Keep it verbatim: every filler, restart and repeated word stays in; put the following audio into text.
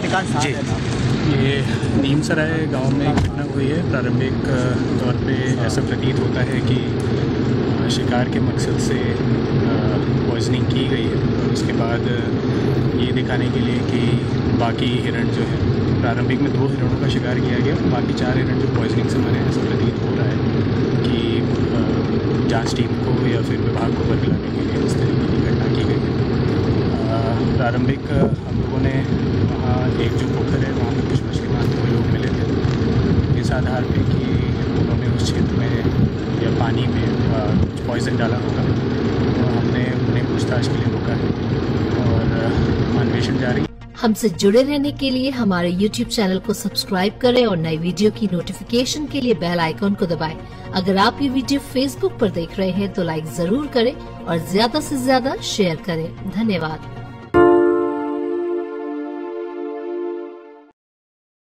निकाल जी। ये नीमसराय गांव में एक घटना हुई है। प्रारंभिक तौर पे ऐसा प्रतीत होता है कि शिकार के मकसद से पॉइजनिंग की गई है और उसके बाद ये दिखाने के लिए कि बाकी हिरण जो है, प्रारंभिक में दो हिरणों का शिकार किया गया, बाकी चार हिरण जो पॉइजनिंग से मरे, ऐसा प्रतीत हो रहा है कि जांच टीम को या फिर विभाग को बरगलाने के लिए इस तरीके की घटना की गई है। प्रारंभिक हम लोगों ने वहाँ एक जो पोखर है वहाँ पर कुछ मछली मारते हुए लोग मिले थे, इस आधार पे कि उन्होंने उस क्षेत्र में या पानी में कुछ पॉइज़न डाला होगा, तो हमने उन्हें पूछताछ के लिए रोका है और अन्वेषण जारी। हमसे जुड़े रहने के लिए हमारे यूट्यूब चैनल को सब्सक्राइब करें और नई वीडियो की नोटिफिकेशन के लिए बेल आइकॉन को दबाएं। अगर आप ये वीडियो फेसबुक पर देख रहे हैं तो लाइक जरूर करें और ज्यादा से ज्यादा शेयर करें। धन्यवाद।